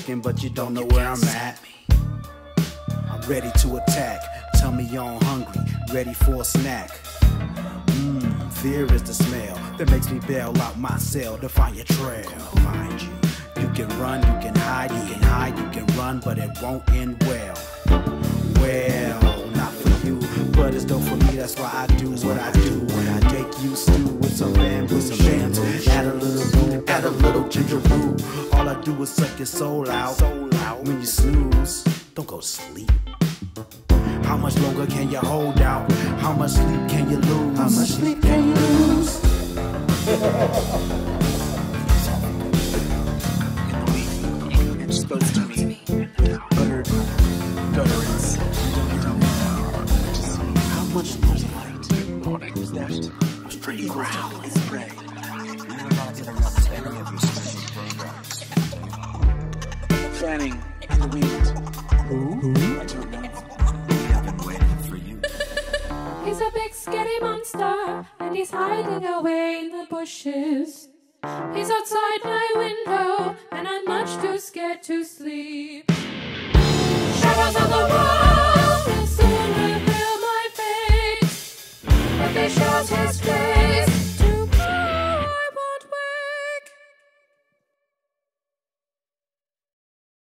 looking, but you don't know where I'm at. I'm ready to attack. Tummy on hungry, ready for a snack. Fear is the smell that makes me bail out my cell to find your trail. Find you. You can run, you can hide, you can run, but it won't end well. Well, not for you, but it's dope for me. That's why I do what I do. When I make you stew with some bamboo, add a little ginger brew. All I do is suck your soul out. When you snooze, don't go to sleep. How much longer can you hold out? How much sleep can you lose? How much sleep can you lose? It's supposed to be buttered gutterance. How much light? Who's that? Pretty growl. It's prey. You're not interrupt any of your special programs. Fanning the wind. Who? I don't know. He's a big scary monster, and he's hiding away in the bushes. He's outside my window, and I'm much too scared to sleep. Shadows on the wall.